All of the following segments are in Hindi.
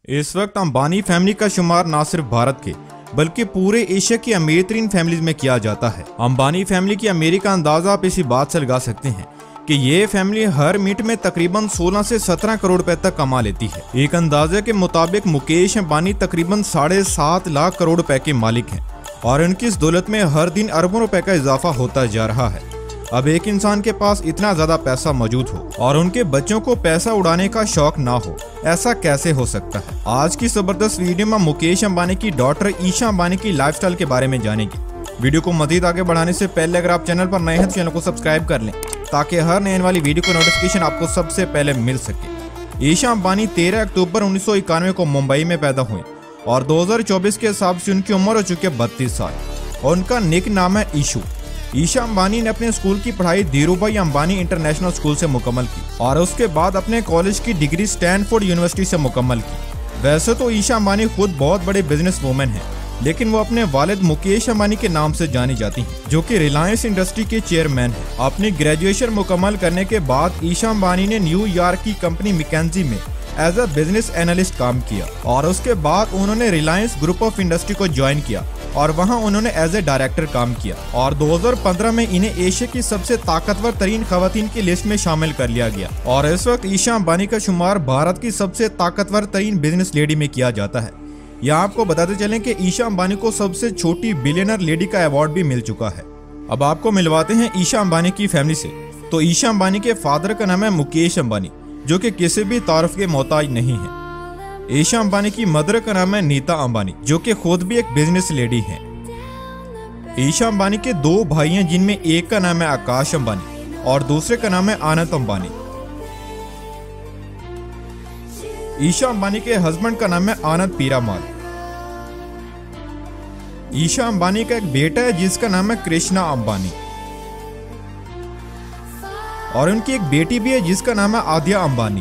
इस वक्त अंबानी फैमिली का शुमार न सिर्फ भारत के बल्कि पूरे एशिया की अमीर तरीन फैमिलीज में किया जाता है। अंबानी फैमिली की अमीरी का अंदाजा आप इसी बात से लगा सकते हैं कि ये फैमिली हर मिनट में तकरीबन 16 से 17 करोड़ रुपए तक कमा लेती है। एक अंदाजे के मुताबिक मुकेश अंबानी तकरीबन 7.5 लाख करोड़ रुपए के मालिक हैं और उनकी इस दौलत में हर दिन अरबों रुपए का इजाफा होता जा रहा है। अब एक इंसान के पास इतना ज्यादा पैसा मौजूद हो और उनके बच्चों को पैसा उड़ाने का शौक ना हो, ऐसा कैसे हो सकता है? आज की जबरदस्त वीडियो में मुकेश अंबानी की डॉटर ईशा अंबानी की लाइफस्टाइल के बारे में जानेंगे। वीडियो को मजीद आगे बढ़ाने से पहले अगर आप चैनल पर नए हैं तो चैनल को सब्सक्राइब कर लें ताकि हर नए वाली वीडियो को नोटिफिकेशन आपको सबसे पहले मिल सके। ईशा अंबानी 13 अक्टूबर 1991 को मुंबई में पैदा हुई और 2024 के हिसाब से उनकी उम्र हो चुकी है 32 साल और उनका निक नाम है ईशू। ईशा अंबानी ने अपने स्कूल की पढ़ाई धीरूभाई अंबानी इंटरनेशनल स्कूल से मुकम्मल की और उसके बाद अपने कॉलेज की डिग्री स्टैनफोर्ड यूनिवर्सिटी से मुकम्मल की। वैसे तो ईशा अंबानी खुद बहुत बड़े बिजनेस वूमेन हैं, लेकिन वो अपने वालिद मुकेश अंबानी के नाम से जानी जाती हैं, जो कि रिलायंस इंडस्ट्री के चेयरमैन हैं। अपनी ग्रेजुएशन मुकम्मल करने के बाद ईशा अंबानी ने न्यूयॉर्क की कंपनी मैकेंजी में एज अ बिजनेस एनालिस्ट काम किया और उसके बाद उन्होंने रिलायंस ग्रुप ऑफ इंडस्ट्री को ज्वाइन किया और वहां उन्होंने एज ए डायरेक्टर काम किया और 2015 में इन्हें एशिया की सबसे ताकतवर तरीन खवातीन की लिस्ट में शामिल कर लिया गया और इस वक्त ईशा अंबानी का शुमार भारत की सबसे ताकतवर तरीन बिजनेस लेडी में किया जाता है। यहाँ आपको बताते चलें कि ईशा अंबानी को सबसे छोटी बिलियनर लेडी का अवार्ड भी मिल चुका है। अब आपको मिलवाते हैं ईशा अंबानी की फैमिली से। तो ईशा अंबानी के फादर का नाम है मुकेश अंबानी, जो कि किसी भी तारीफ के मोहताज नहीं है। ईशा अंबानी की मदर का नाम है नीता अंबानी, जो कि खुद भी एक बिजनेस लेडी हैं। ईशा अंबानी के 2 भाई हैं, जिनमें एक का नाम है आकाश अंबानी और दूसरे का नाम है आनंद अंबानी। ईशा अंबानी के हस्बैंड का नाम है आनंद पीरामाल। ईशा अंबानी का एक बेटा है जिसका नाम है कृष्णा अंबानी और उनकी एक बेटी भी है जिसका नाम है आद्या अंबानी।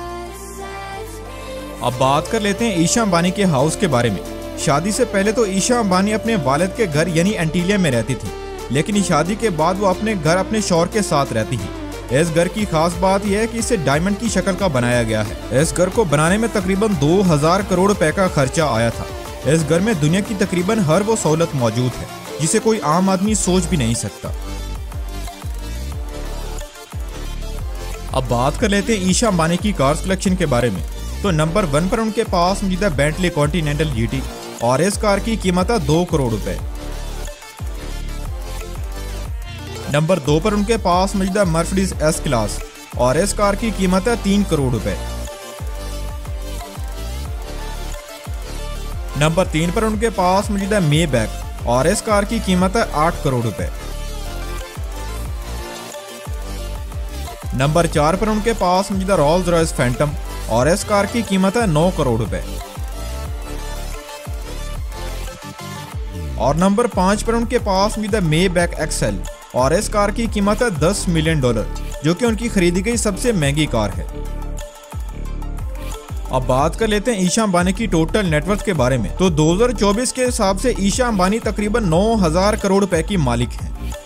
अब बात कर लेते हैं ईशा अंबानी के हाउस के बारे में। शादी से पहले तो ईशा अंबानी अपने वालिद के घर यानी एंटीलिया में रहती थी, लेकिन शादी के बाद वो अपने घर अपने शौहर के साथ रहती है। इस घर की खास बात यह है कि इसे डायमंड की शक्ल का बनाया गया है। इस घर को बनाने में तकरीबन 2000 करोड़ रुपए का खर्चा आया था। इस घर में दुनिया की तकरीबन हर वो सहूलत मौजूद है जिसे कोई आम आदमी सोच भी नहीं सकता। अब बात कर लेते हैं ईशा अंबानी की कार्स कलेक्शन के बारे में। तो नंबर 1 पर उनके पास मौजूद है बेंटली कॉन्टिनेंटल जीटी और इस कार की कीमत है 2 करोड़ रुपए। नंबर 2 पर उनके पास मौजूद है मर्सिडीज एस क्लास और इस कार की कीमत है 3 करोड़ रुपए। नंबर 3 पर उनके पास मौजूद है मेबैक और इस कार की कीमत है 8 करोड़ रुपए। नंबर 4 पर उनके पास मौजूद है रोल्स रॉयस फैंटम और इस कार की कीमत है 9 करोड़ रुपए। और नंबर 5 पर उनके पास मौजूद है मेबैक एक्सेल और इस कार की कीमत है $10 मिलियन, जो कि उनकी खरीदी गई सबसे महंगी कार है। अब बात कर लेते हैं ईशा अंबानी की टोटल नेटवर्थ के बारे में। तो 2024 के हिसाब से ईशा अंबानी तकरीबन 9000 करोड़ रुपए की मालिक हैं